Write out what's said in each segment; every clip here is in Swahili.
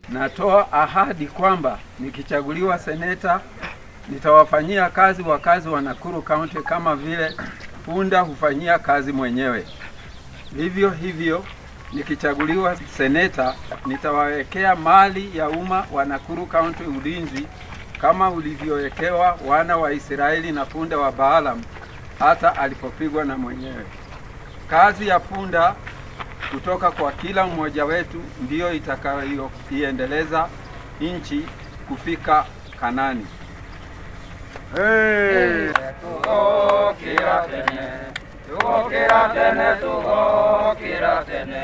natoa ahadi kwamba nikichaguliwa seneta nitawafanyia kazi wakazi wa Nakuru County kama vile punda hufanyia kazi mwenyewe. Vivyo hivyo nikichaguliwa seneta nitawawekea mali ya umma wa Nakuru County ulinzi kama ulivyowekewa wana wa Israeli na punda wa Balaam hata alipopigwa na mwenyewe. Kazi ya punda kutoka kwa kila mmoja wetu ndiyo itakayoiendeleza nchi kufika Kanani. Hey! Tukokira tene, tukokira tene, tukokira tene,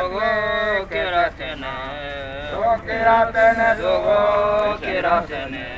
tukokira tene, tukokira tene, tukokira tene.